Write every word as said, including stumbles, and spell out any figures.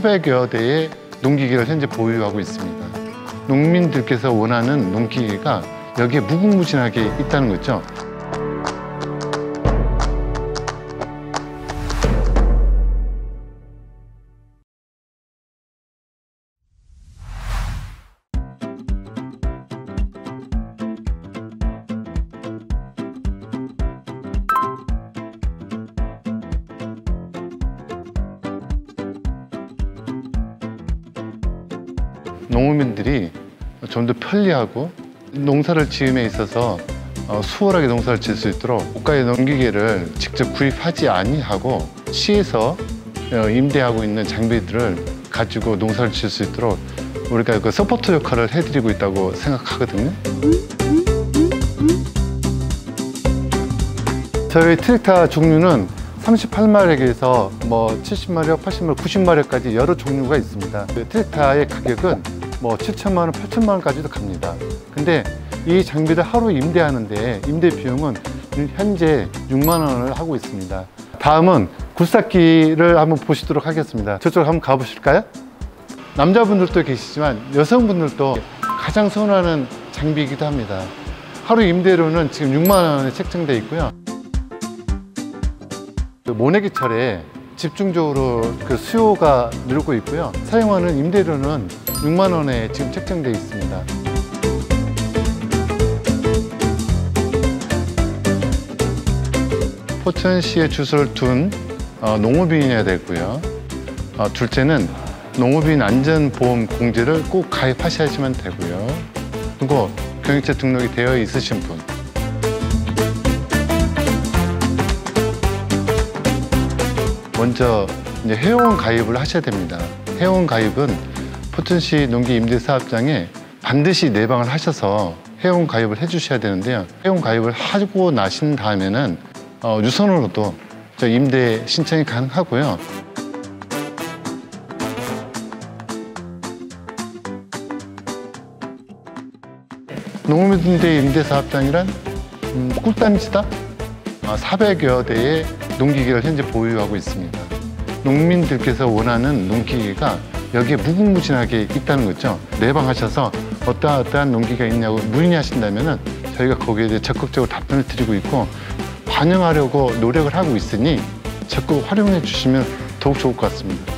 사백여 대의 농기계를 현재 보유하고 있습니다. 농민들께서 원하는 농기계가 여기에 무궁무진하게 있다는 거죠. 농민들이 좀 더 편리하고 농사를 지음에 있어서 수월하게 농사를 지을 수 있도록 고가의 농기계를 직접 구입하지 아니하고 시에서 임대하고 있는 장비들을 가지고 농사를 지을 수 있도록 우리가 그 서포터 역할을 해드리고 있다고 생각하거든요. 저희 트랙터 종류는 삼십팔 마력에서 뭐 칠십 마력, 팔십 마력, 구십 마력까지 여러 종류가 있습니다. 그 트랙터의 가격은 뭐 칠천만 원, 팔천만 원까지도 갑니다. 근데 이 장비를 하루 임대하는데 임대 비용은 현재 육만 원을 하고 있습니다. 다음은 굴삭기를 한번 보시도록 하겠습니다. 저쪽으로 한번 가보실까요? 남자분들도 계시지만 여성분들도 가장 선호하는 장비이기도 합니다. 하루 임대료는 지금 육만 원에 책정되어 있고요. 모내기철에 집중적으로 그 수요가 늘고 있고요. 사용하는 임대료는 육만 원에 지금 책정되어 있습니다. 포천시에 주소를 둔 어, 농업인이어야 되고요. 어, 둘째는 농업인 안전보험 공제를 꼭 가입하셔야지만 되고요. 그리고 경영체 등록이 되어 있으신 분. 먼저 이제 회원 가입을 하셔야 됩니다. 회원 가입은 포천시 농기임대사업장에 반드시 내방을 하셔서 회원 가입을 해주셔야 되는데요. 회원 가입을 하고 나신 다음에는 어, 유선으로도 저 임대 신청이 가능하고요. 농업임대 임대사업장이란 음, 꿀단지다. 어, 사백여 대의 농기계를 현재 보유하고 있습니다. 농민들께서 원하는 농기계가 여기에 무궁무진하게 있다는 거죠. 내방하셔서 어떠한 농기계가 있냐고 문의하신다면 저희가 거기에 대해 적극적으로 답변을 드리고 있고 반영하려고 노력을 하고 있으니 적극 활용해 주시면 더욱 좋을 것 같습니다.